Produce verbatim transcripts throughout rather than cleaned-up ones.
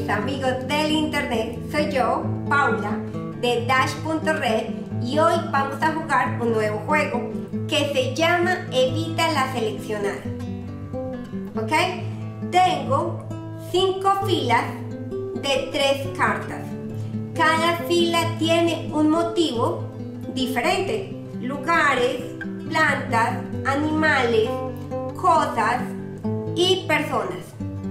mis amigos del internet, soy yo, Paula, de Dash punto red, y hoy vamos a jugar un nuevo juego que se llama Evita la seleccionada. ¿Ok? Tengo cinco filas de tres cartas. Cada fila tiene un motivo diferente: lugares, plantas, animales, cosas y personas.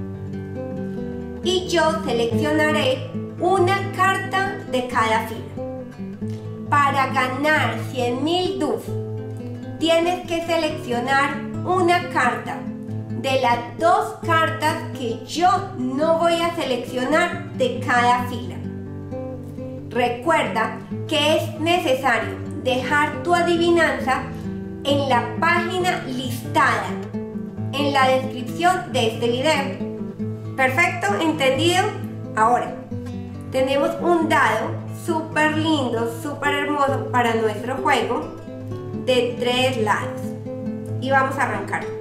Y yo seleccionaré una carta de cada fila. Para ganar cien mil D U F, tienes que seleccionar una carta de las dos cartas que yo no voy a seleccionar de cada fila. Recuerda que es necesario dejar tu adivinanza en la página listada en la descripción de este video. ¿Perfecto? ¿Entendido? Ahora, tenemos un dado súper lindo, súper hermoso para nuestro juego de tres lados. Y vamos a arrancar.